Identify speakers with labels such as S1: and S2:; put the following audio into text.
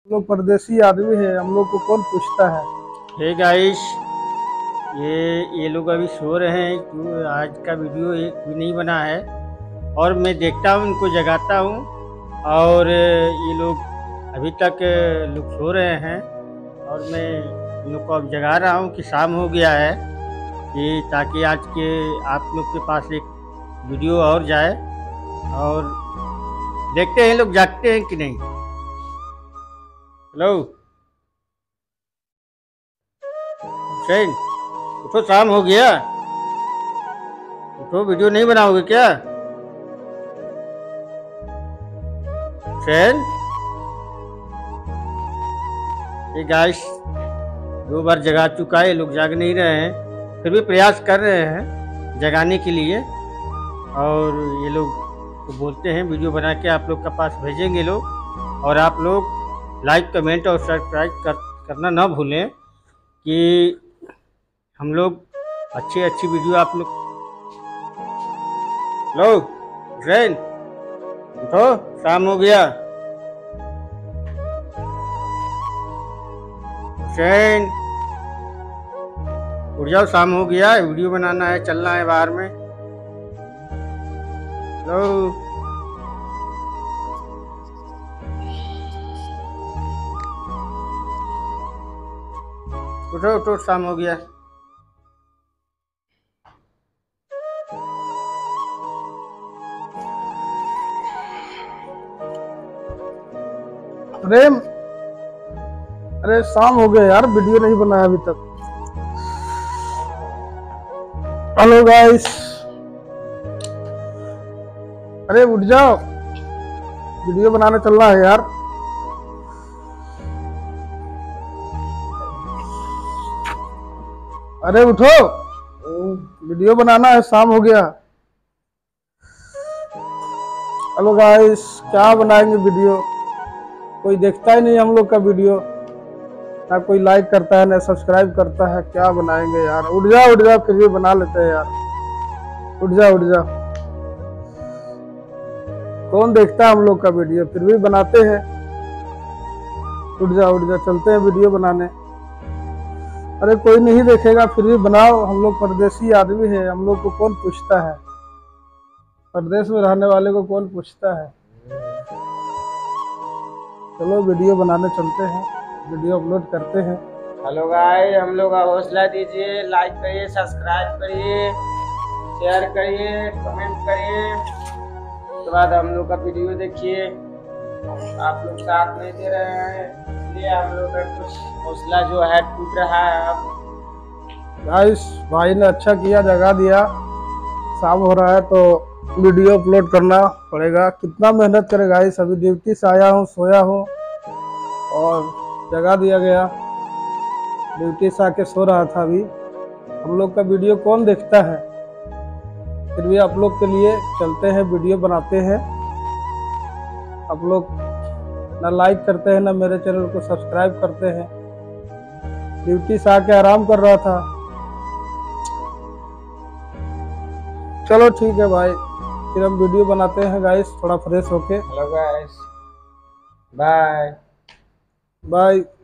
S1: लोग परदेसी आदमी है, हम लोग को कौन पूछता है।
S2: हे गाइस, ये लोग अभी सो रहे हैं क्यों आज का वीडियो एक भी नहीं बना है। और मैं देखता हूँ, इनको जगाता हूँ और ये लोग अभी तक लोग सो रहे हैं। और मैं इन लोग को अब जगा रहा हूँ कि शाम हो गया है, कि ताकि आज के आप लोग के पास एक वीडियो और जाए। और देखते हैं लोग जागते हैं कि नहीं। हेलो हुसैन, उठो, शाम हो गया, उठो, वीडियो नहीं बनाओगे क्या? हुसैन, ये गाइस 2 बार जगा चुका है, ये लोग जाग नहीं रहे हैं, फिर भी प्रयास कर रहे हैं जगाने के लिए। और ये लोग तो बोलते हैं वीडियो बना के आप लोग के पास भेजेंगे लोग। और आप लोग लाइक, कमेंट और सब्सक्राइब करना ना भूलें, कि हम लोग अच्छी वीडियो आप लोग। लो हुसैन, उठो, शाम हो गया। हुसैन, उठ जाओ, शाम हो गया, वीडियो बनाना है, चलना है बाहर में। लो उठो उठो, शाम हो गया।
S1: प्रेम, अरे शाम हो गया यार, वीडियो नहीं बनाया अभी तक। हेलो गाइस, अरे उठ जाओ, वीडियो बनाने चलना है यार। अरे उठो, वीडियो बनाना है, शाम हो गया। हेलो गाइस, क्या बनाएंगे वीडियो? कोई देखता ही नहीं हम लोग का वीडियो, ना कोई लाइक करता है ना सब्सक्राइब करता है। क्या बनाएंगे यार? उठ जाओ, फिर भी बना लेते हैं यार। उठ जाओ, कौन देखता है हम लोग का वीडियो, फिर भी बनाते हैं। उठ जाओ, चलते हैं वीडियो बनाने। अरे कोई नहीं देखेगा, फिर भी बनाओ, हम लोग परदेसी आदमी है, हम लोग को कौन पूछता है। परदेश में रहने वाले को कौन पूछता है। चलो वीडियो बनाने चलते हैं, वीडियो अपलोड करते हैं।
S3: हेलो गाइस, हम लोग का हौसला दीजिए, लाइक करिए, सब्सक्राइब करिए, शेयर करिए, कमेंट करिए। उसके बाद हम लोग का वीडियो देखिए। आप लोग साथ नहीं दे रहे हैं, इसलिए हम लोग का कुछ हौसला जो है टूट रहा है। अब
S1: गाइस, भाई ने अच्छा किया, जगा दिया। शाम हो रहा है तो वीडियो अपलोड करना पड़ेगा। कितना मेहनत करे गाइस, अभी ड्यूटी से आया हूँ, सोया हूँ और जगा दिया गया। ड्यूटी से आके सो रहा था अभी। हम लोग का वीडियो कौन देखता है, फिर भी आप लोग के लिए चलते हैं, वीडियो बनाते हैं। आप लोग ना लाइक करते हैं, ना मेरे चैनल को सब्सक्राइब करते हैं। ड्यूटी से आके आराम कर रहा था। चलो ठीक है भाई, फिर हम वीडियो बनाते हैं गाइस, थोड़ा फ्रेश होके।
S3: Hello guys, bye
S1: bye.